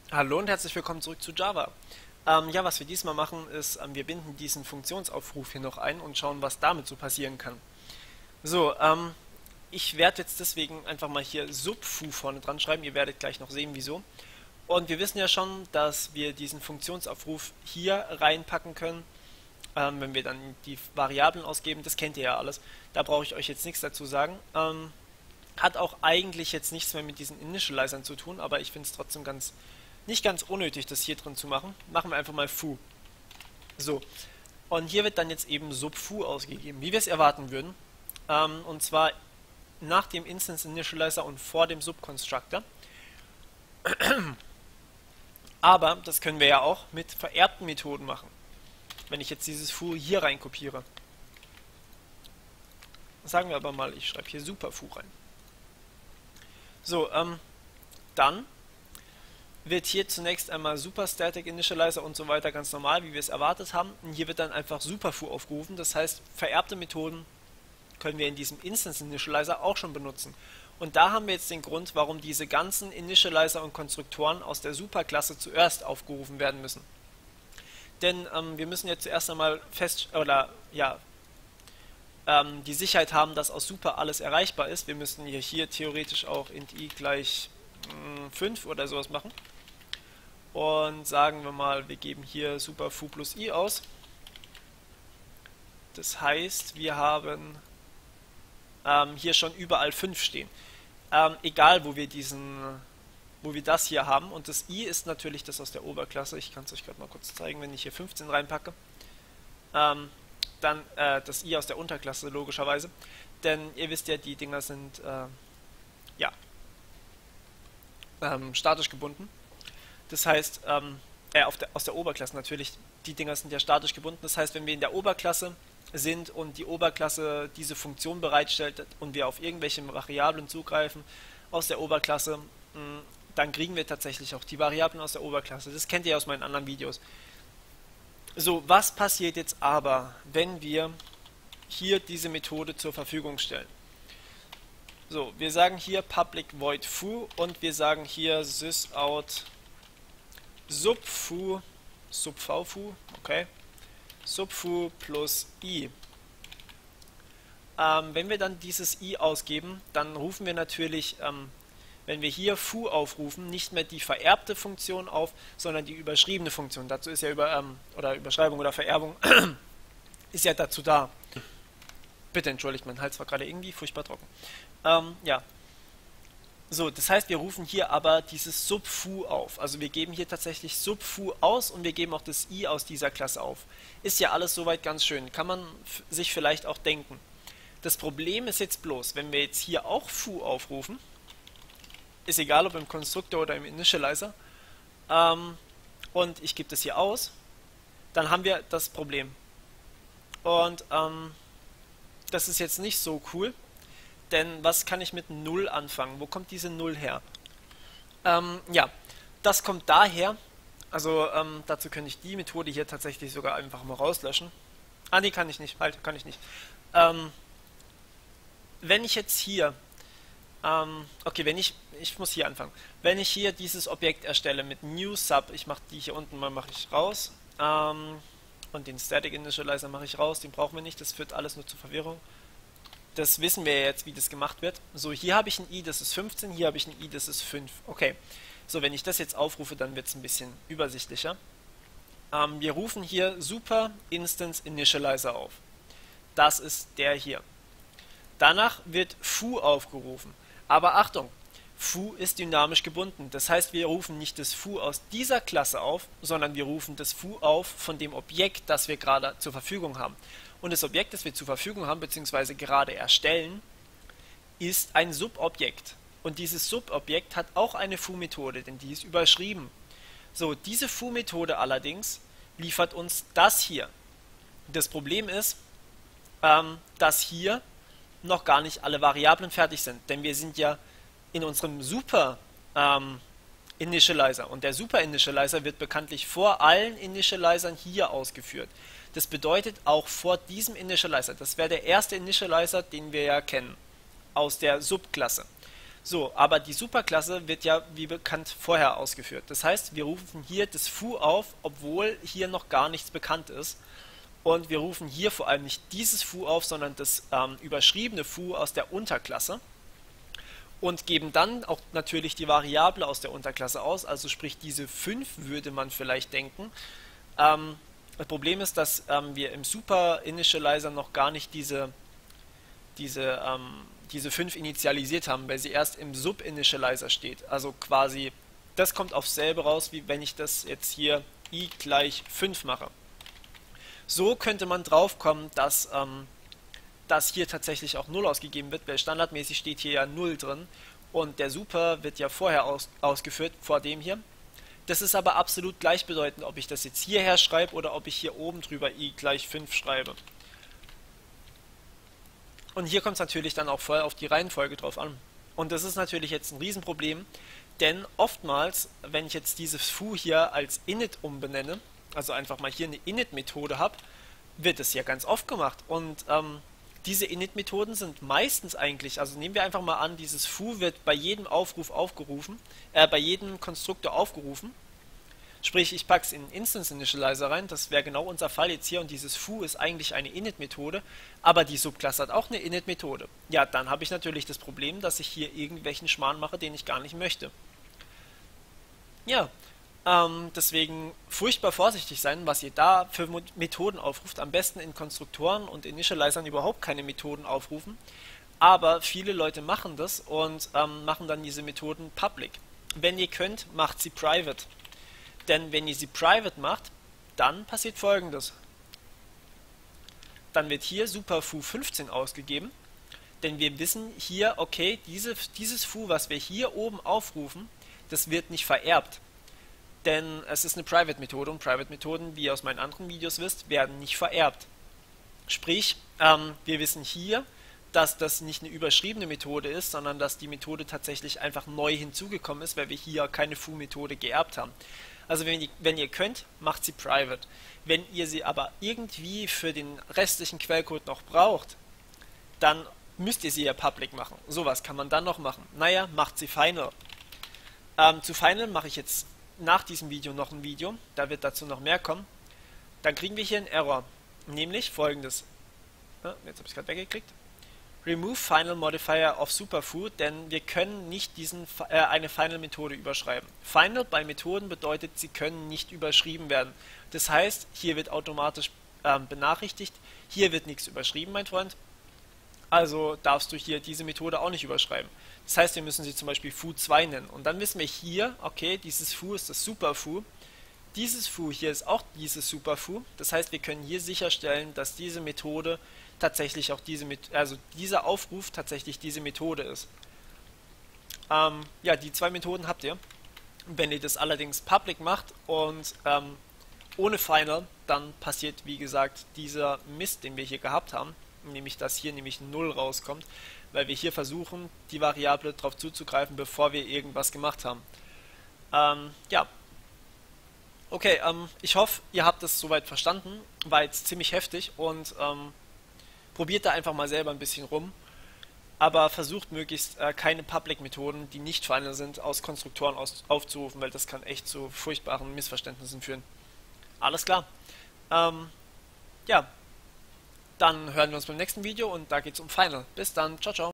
Hallo und herzlich willkommen zurück zu Java. Ja, was wir diesmal machen, ist, wir binden diesen Funktionsaufruf hier noch ein und schauen, was damit so passieren kann. So, ich werde jetzt deswegen einfach mal hier subfoo vorne dran schreiben. Ihr werdet gleich noch sehen, wieso. Und wir wissen ja schon, dass wir diesen Funktionsaufruf hier reinpacken können, wenn wir dann die Variablen ausgeben. Das kennt ihr ja alles. Da brauche ich euch jetzt nichts dazu sagen. Hat auch eigentlich jetzt nichts mehr mit diesen Initializern zu tun, aber ich finde es trotzdem nicht ganz unnötig, das hier drin zu machen. Machen wir einfach mal foo. So, und hier wird dann jetzt eben subfoo ausgegeben, wie wir es erwarten würden. Und zwar nach dem Instance Initializer und vor dem Subconstructor. Aber das können wir ja auch mit vererbten Methoden machen. Wenn ich jetzt dieses foo hier rein kopiere. Sagen wir aber mal, ich schreibe hier superfoo rein. So, dann wird hier zunächst einmal Superstatic Initializer und so weiter ganz normal, wie wir es erwartet haben. Und hier wird dann einfach superfoo aufgerufen. Das heißt, vererbte Methoden können wir in diesem Instance Initializer auch schon benutzen. Und da haben wir jetzt den Grund, warum diese ganzen Initializer und Konstruktoren aus der Superklasse zuerst aufgerufen werden müssen. Denn wir müssen jetzt zuerst einmal die Sicherheit haben, dass aus Super alles erreichbar ist. Wir müssen hier theoretisch auch int i gleich 5 oder sowas machen. Und sagen wir mal, wir geben hier superfoo plus i aus. Das heißt, wir haben hier schon überall 5 stehen. Egal, wo wir das hier haben. Und das i ist natürlich das aus der Oberklasse. Ich kann es euch gerade mal kurz zeigen, wenn ich hier 15 reinpacke. Dann das i aus der Unterklasse, logischerweise. Denn ihr wisst ja, die Dinger sind statisch gebunden. Das heißt, aus der Oberklasse natürlich, die Dinger sind ja statisch gebunden. Das heißt, wenn wir in der Oberklasse sind und die Oberklasse diese Funktion bereitstellt und wir auf irgendwelche Variablen zugreifen aus der Oberklasse, dann kriegen wir tatsächlich auch die Variablen aus der Oberklasse. Das kennt ihr aus meinen anderen Videos. So, was passiert jetzt aber, wenn wir hier diese Methode zur Verfügung stellen? So, wir sagen hier public void foo und wir sagen hier sysout subfoo, okay, subfoo plus i. Wenn wir dann dieses i ausgeben, dann rufen wir natürlich, wenn wir hier foo aufrufen, nicht mehr die vererbte Funktion auf, sondern die überschriebene Funktion. Dazu ist ja Überschreibung oder Vererbung ist ja dazu da. Bitte entschuldigt, mein Hals war gerade irgendwie furchtbar trocken. Ja. So, das heißt, wir rufen hier aber dieses subfoo auf. Also wir geben hier tatsächlich subfoo aus und wir geben auch das i aus dieser Klasse auf. Ist ja alles soweit ganz schön. Kann man sich vielleicht auch denken. Das Problem ist jetzt bloß, wenn wir jetzt hier auch foo aufrufen, ist egal ob im Konstruktor oder im Initializer, und ich gebe das hier aus, dann haben wir das Problem. Und das ist jetzt nicht so cool, denn was kann ich mit 0 anfangen? Wo kommt diese 0 her? Ja, das kommt daher, also dazu könnte ich die Methode hier tatsächlich sogar einfach mal rauslöschen. Ah, nee, kann ich nicht, halt, kann ich nicht. Wenn ich jetzt hier, okay, ich muss hier anfangen. Wenn ich hier dieses Objekt erstelle mit new sub, ich mache die hier unten mal, mache ich raus, und den Static Initializer mache ich raus, den brauchen wir nicht, das führt alles nur zur Verwirrung. Das wissen wir jetzt, wie das gemacht wird. So, hier habe ich ein i, das ist 15, hier habe ich ein i, das ist 5. Okay, so, wenn ich das jetzt aufrufe, dann wird es ein bisschen übersichtlicher. Wir rufen hier Super Instance Initializer auf. Das ist der hier. Danach wird foo aufgerufen. Aber Achtung, foo ist dynamisch gebunden. Das heißt, wir rufen nicht das foo aus dieser Klasse auf, sondern wir rufen das foo auf von dem Objekt, das wir gerade zur Verfügung haben. Und das Objekt, das wir zur Verfügung haben, beziehungsweise gerade erstellen, ist ein Subobjekt. Und dieses Subobjekt hat auch eine foo-Methode, denn die ist überschrieben. So, diese foo-Methode allerdings liefert uns das hier. Das Problem ist, dass hier noch gar nicht alle Variablen fertig sind, denn wir sind ja in unserem Super Initializer und der Super Initializer wird bekanntlich vor allen Initializern hier ausgeführt. Das bedeutet auch vor diesem Initializer. Das wäre der erste Initializer, den wir ja kennen aus der Subklasse. So, aber die Superklasse wird ja wie bekannt vorher ausgeführt. Das heißt, wir rufen hier das foo auf, obwohl hier noch gar nichts bekannt ist. Und wir rufen hier vor allem nicht dieses foo auf, sondern das überschriebene foo aus der Unterklasse. Und geben dann auch natürlich die Variable aus der Unterklasse aus. Also sprich diese 5 würde man vielleicht denken. Das Problem ist, dass wir im Super Initializer noch gar nicht diese, diese 5 initialisiert haben, weil sie erst im Sub Initializer steht. Also quasi, das kommt aufs selbe raus, wie wenn ich das jetzt hier i gleich 5 mache. So könnte man drauf kommen, dass hier tatsächlich auch 0 ausgegeben wird, weil standardmäßig steht hier ja 0 drin und der Super wird ja vorher ausgeführt, vor dem hier. Das ist aber absolut gleichbedeutend, ob ich das jetzt hierher schreibe oder ob ich hier oben drüber i gleich 5 schreibe. Und hier kommt es natürlich dann auch voll auf die Reihenfolge drauf an. Und das ist natürlich jetzt ein Riesenproblem, denn oftmals, wenn ich jetzt dieses foo hier als init umbenenne, also einfach mal hier eine init-Methode habe, wird es ja ganz oft gemacht. Und diese init-Methoden sind meistens eigentlich, also nehmen wir einfach mal an, dieses foo wird bei jedem Aufruf aufgerufen, bei jedem Konstruktor aufgerufen. Sprich, ich packe es in Instance Initializer rein, das wäre genau unser Fall jetzt hier und dieses foo ist eigentlich eine init-Methode, aber die Subklasse hat auch eine init-Methode. Ja, dann habe ich natürlich das Problem, dass ich hier irgendwelchen Schmarrn mache, den ich gar nicht möchte. Ja, deswegen furchtbar vorsichtig sein, was ihr da für Methoden aufruft. Am besten in Konstruktoren und Initializern überhaupt keine Methoden aufrufen. Aber viele Leute machen das und machen dann diese Methoden public. Wenn ihr könnt, macht sie private. Denn wenn ihr sie private macht, dann passiert Folgendes. Dann wird hier superfoo 15 ausgegeben. Denn wir wissen hier, okay, dieses foo, was wir hier oben aufrufen, das wird nicht vererbt. Denn es ist eine Private-Methode und Private-Methoden, wie ihr aus meinen anderen Videos wisst, werden nicht vererbt. Sprich, wir wissen hier, dass das nicht eine überschriebene Methode ist, sondern dass die Methode tatsächlich einfach neu hinzugekommen ist, weil wir hier keine foo-Methode geerbt haben. Also wenn ihr könnt, macht sie private. Wenn ihr sie aber irgendwie für den restlichen Quellcode noch braucht, dann müsst ihr sie ja public machen. Sowas kann man dann noch machen. Naja, macht sie final. Zu final mache ich jetzt nach diesem Video noch ein Video, da wird dazu noch mehr kommen. Dann kriegen wir hier einen Error, nämlich folgendes. Jetzt habe ich es gerade weggeklickt. Remove Final Modifier of Superfoo, denn wir können nicht eine Final-Methode überschreiben. Final bei Methoden bedeutet, sie können nicht überschrieben werden. Das heißt, hier wird automatisch benachrichtigt, hier wird nichts überschrieben, mein Freund. Also darfst du hier diese Methode auch nicht überschreiben. Das heißt, wir müssen sie zum Beispiel foo2 nennen. Und dann wissen wir hier, okay, dieses foo ist das superfoo. Dieses foo hier ist auch dieses superfoo. Das heißt, wir können hier sicherstellen, dass diese Methode tatsächlich auch dieser Aufruf tatsächlich diese Methode ist. Ja, die zwei Methoden habt ihr. Wenn ihr das allerdings public macht und ohne Final, dann passiert, wie gesagt, dieser Mist, den wir hier gehabt haben. Nämlich, dass hier nämlich 0 rauskommt, weil wir hier versuchen, die Variable darauf zuzugreifen, bevor wir irgendwas gemacht haben. Ja. Okay, ich hoffe, ihr habt das soweit verstanden. War jetzt ziemlich heftig und probiert da einfach mal selber ein bisschen rum. Aber versucht möglichst keine Public-Methoden, die nicht final sind, aus Konstruktoren aufzurufen, weil das kann echt zu furchtbaren Missverständnissen führen. Alles klar. Ja. Dann hören wir uns beim nächsten Video und da geht es um Final. Bis dann. Ciao, ciao.